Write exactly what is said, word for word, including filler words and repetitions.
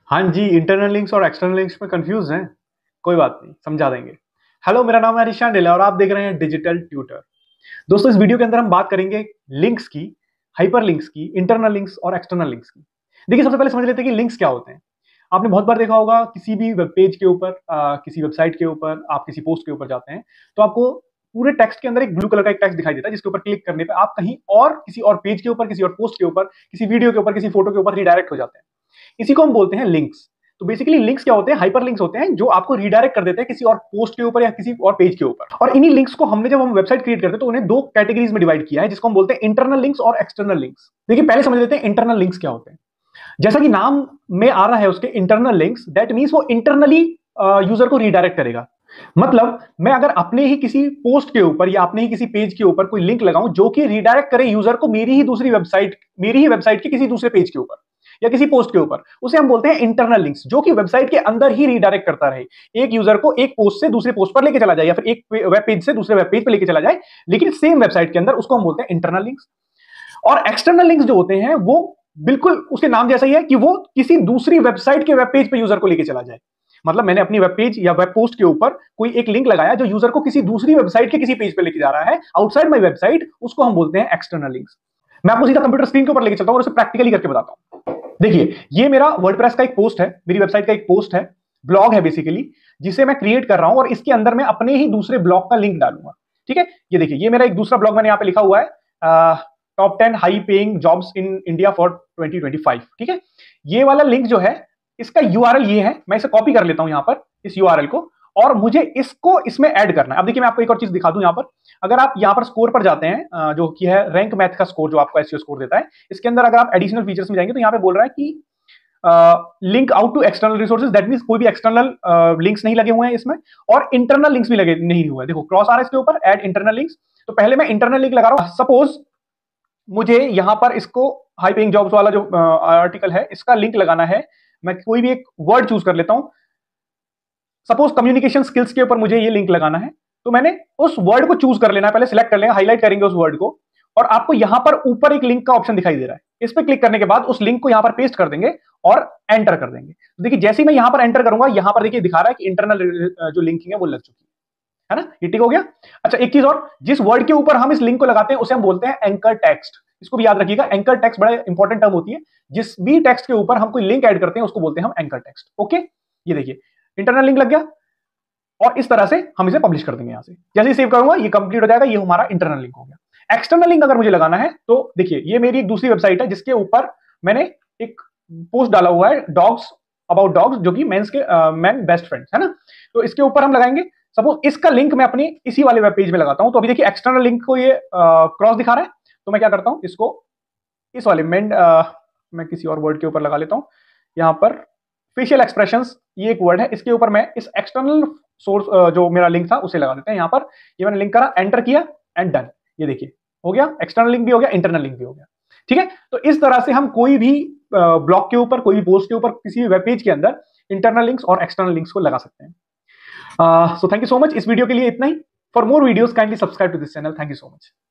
हाँ जी, internal links और एक्सटर्नल लिंक्स में कंफ्यूज हैं? कोई बात नहीं, समझा देंगे। हेलो, मेरा नाम है हरीश डिले और आप देख रहे हैं डिजिटल ट्यूटर। दोस्तों, इस वीडियो के अंदर हम बात करेंगे लिंक्स की, हाइपर लिंक्स की, इंटरनल लिंक्स और एक्सटर्नल लिंक्स की। देखिए, सबसे पहले समझ लेते हैं कि लिंक्स क्या होते हैं। आपने बहुत बार देखा होगा किसी भी वेब पेज के ऊपर, अ, किसी वेबसाइट के ऊपर, आप किसी पोस्ट के ऊपर जाते हैं, तो आपको पूरे टेक्स्ट के अंदर एक ब्लू कलर का एक टेक्स्ट दिखाई देता है, जिसके ऊपर क्लिक करने पे आप कहीं और किसी और पेज के ऊपर, किसी और पोस्ट के ऊपर, किसी वीडियो के ऊपर, किसी फोटो के ऊपर रिडायरेक्ट हो जाते हैं। इसी को हम बोलते हैं लिंक्स। तो बेसिकली लिंक्स क्या होते हैं? हाइपर लिंक्स होते हैं जो आपको रिडायरेक्ट कर देते हैं किसी और पोस्ट के ऊपर या किसी और पेज के ऊपर। और इन्हीं लिंक्स को हमने जब हम वेबसाइट क्रिएट करते हैं तो उन्हें दो कैटेगरीज में डिवाइड किया है, जिसको हम बोलते हैं इंटरनल लिंक्स और एक्सटर्नल लिंक्स। देखिए, पहले समझ लेते हैं इंटरनल लिंक्स क्या होते हैं। जैसा कि नाम में आ रहा है उसके इंटरनल लिंक्स, दैट मींस वो इंटरनली यूजर को रिडायरेक्ट करेगा। मतलब मैं अगर अपने ही किसी पोस्ट के ऊपर या अपने ही किसी पेज के ऊपर कोई लिंक लगाऊं जो कि रिडायरेक्ट करे यूजर को मेरी ही दूसरी वेबसाइट मेरी ही वेबसाइट के किसी दूसरे पेज के ऊपर या किसी पोस्ट के ऊपर, उसे हम बोलते हैं इंटरनल लिंक्स, जो कि वेबसाइट के अंदर ही रिडायरेक्ट करता रहे, एक यूजर को एक पोस्ट से दूसरे पोस्ट पर लेके चला जाए या फिर एक वेब पेज से दूसरे वेब पेज पर लेके चला जाए, लेकिन सेम वेबसाइट के अंदर, उसको हम बोलते हैं इंटरनल लिंक्स। और एक्सटर्नल लिंक्स जो होते हैं वो बिल्कुल उसके नाम जैसा ही है कि वो किसी दूसरी वेबसाइट के वेब पेज पे यूजर को लेके चला जाए। मतलब मैंने अपनी वेब पेज या वेब पोस्ट के ऊपर कोई एक लिंक लगाया जो यूजर को किसी दूसरी वेबसाइट के किसी पेज पे लेके जा रहा है आउटसाइड माय वेबसाइट, उसको हम बोलते हैं एक्सटर्नल लिंक्स। मैं आपको सीधा कंप्यूटर स्क्रीन के ऊपर लेके चलता हूं और उसे प्रैक्टिकली करके बताता हूं। देखिए, ये मेरा वर्डप्रेस का एक पोस्ट है, मेरी वेबसाइट का एक पोस्ट है, ब्लॉग है बेसिकली, जिसे मैं क्रिएट कर रहा हूं और इसके अंदर मैं अपने ही दूसरे ब्लॉग का लिंक डालूंगा। ठीक है, ये देखिए, ये मेरा एक दूसरा ब्लॉग मैंने यहां पे लिखा हुआ है, top ten high paying jobs in India for twenty twenty five. ठीक है, ये वाला लिंक जो है, इसका यूआरएल ये है, मैं इसे कॉपी कर लेता हूं यहां पर, इस यूआरएल को, और मुझे इसको इसमें ऐड करना है। अब देखिए, मैं आपको एक और चीज दिखा दूं। यहां पर अगर आप यहां पर स्कोर पर जाते हैं, जो कि है रैंक मैथ का स्कोर, जो आपको एसईओ स्कोर देता है, इसके अंदर अगर आप एडिशनल फीचर्स में जाएंगे तो यहां पे बोल रहा है कि link out to external resources, that means कोई भी एक्सटर्नल लिंक्स नहीं लगे हुए हैं इसमें, और इंटरनल लिंक्स भी लगे नहीं हुए हैं। देखो, क्रॉस आ रहा है इसके ऊपर, ऐड इंटरनल लिंक्स। तो पहले मैं इंटरनल लिंक लगा रहा हूं। सपोज मुझे यहां पर इसको हाई पेइंग जॉब्स वाला जो आर्टिकल है, इसका लिंक लगाना है। मैं कोई भी एक वर्ड चूज कर लेता हूं। सपोज कम्युनिकेशन स्किल्स के ऊपर मुझे ये लिंक लगाना है, तो मैंने उस वर्ड को चूज कर लेना है, पहले सिलेक्ट कर लेंगे, हाईलाइट करेंगे उस वर्ड को, और आपको यहां पर ऊपर एक लिंक का ऑप्शन दिखाई दे रहा है। इस पर क्लिक करने के बाद उस लिंक को यहां पर पेस्ट कर देंगे और एंटर कर देंगे। तो देखिए, जैसे ही मैं यहां पर एंटर करूंगा, यहां पर देखिए दिखा रहा है कि इंटरनल जो लिंकिंग है वो लग चुकी है है ना, ये ठीक हो गया। अच्छा, एक चीज और, जिस वर्ड के ऊपर हम इस लिंक को लगाते हैं उसे हम बोलते हैं एंकर टेक्स्ट। इसको भी याद रखिएगा, एंकर टेक्स्ट बड़ा इंपॉर्टेंट टर्म होती है। जिस भी टेक्स्ट के ऊपर हम कोई लिंक ऐड करते हैं उसको बोलते हैं हम एंकर टेक्स्ट। ओके, ये देखिए, इंटरनल लिंक लग गया और इस तरह से हम इसे पब्लिश कर देंगे। यहां से जैसे ही सेव करूंगा, ये कंप्लीट हो जाएगा, ये हमारा इंटरनल लिंक हो गया। एक्सटर्नल लिंक अगर मुझे लगाना है तो देखिए, ये मेरी एक दूसरी वेबसाइट है जिसके ऊपर मैंने एक पोस्ट डाला हुआ है, डॉग्स अबाउट डॉग्स, जो कि मेंस के मेन बेस्ट फ्रेंड्स है ना। तो इसके ऊपर हम लगाएंगे। सपोज इसका लिंक मैं अपनी इसी वाले वेब पेज में लगाता हूं। तो अभी देखिए, एक्सटर्नल लिंक को ये क्रॉस दिखा रहा है, तो मैं क्या करता हूं, इसको इस वाले मेन मैं किसी और वर्ड के ऊपर लगा लेता हूं। यहां पर फेशियल एक्सप्रेशंस, ये एक वर्ड है, इसके ऊपर मैं इस एक्सटर्नल सोर्स जो मेरा लिंक था उसे लगा देते हैं। यहां पर ये मैंने लिंक करा, एंटर किया एंड डन। ये देखिए, हो गया, एक्सटर्नल लिंक भी हो गया, इंटरनल लिंक भी हो गया। ठीक है, तो इस तरह से हम कोई भी ब्लॉग के ऊपर, कोई भी पोस्ट के ऊपर, किसी भी वेब पेज के अंदर इंटरनल लिंक्स और एक्सटर्नल लिंक्स को लगा सकते हैं। So thank you so much. इस वीडियो के लिए इतना ही। For more videos kindly subscribe to this channel. Thank you so much.